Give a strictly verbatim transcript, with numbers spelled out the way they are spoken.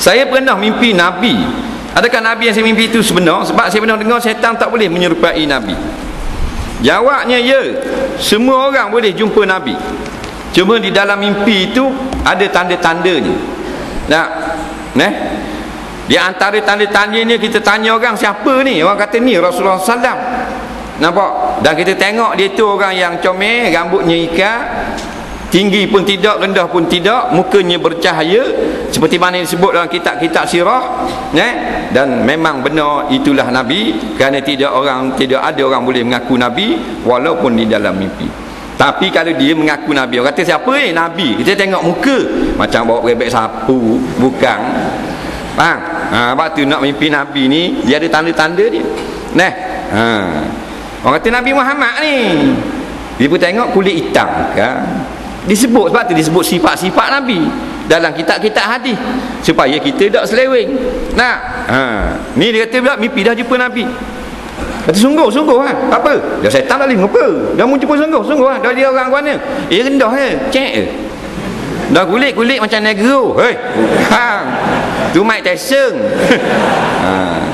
Saya pernah mimpi Nabi. Adakah Nabi yang saya mimpi itu sebenar? Sebab saya pernah dengar syaitan tak boleh menyerupai Nabi. Jawabnya ya, semua orang boleh jumpa Nabi, cuma di dalam mimpi itu ada tanda-tandanya. Nah, nah, di antara tanda-tandanya kita tanya orang, siapa ni? Orang kata ni Rasulullah sallallahu alaihi wasallam. Nampak? Dan kita tengok dia tu orang yang comel, rambutnya ikat, tinggi pun tidak, rendah pun tidak, mukanya bercahaya seperti mana disebut dalam kitab-kitab sirah, eh? Dan memang benar itulah Nabi, kerana tidak orang tidak ada orang boleh mengaku Nabi walaupun di dalam mimpi. Tapi kalau dia mengaku Nabi, orang kata siapa ni Nabi, kita tengok muka macam bawa rebek sapu, bukan. Faham? Ha, sebab tu nak mimpi Nabi ni dia ada tanda-tanda dia. Nah, ha. Orang kata Nabi Muhammad ni, dia pun tengok kulit hitam kan. Disebut, sebab tu disebut sifat-sifat Nabi dalam kitab-kitab hadis supaya kita tak seleweng. Nah, ha. Ni dia kata pula mimpi dah jumpa Nabi. Kata sungguh, sungguh ha. Apa? Dah setan tak boleh apa? Dah mu jumpa sungguh, sungguh ha. Dah dia orang mana? Eh rendah je, cek je. Dah kulit-kulit macam negro. Hei. Ha. Tu Mike Tyson. Ha.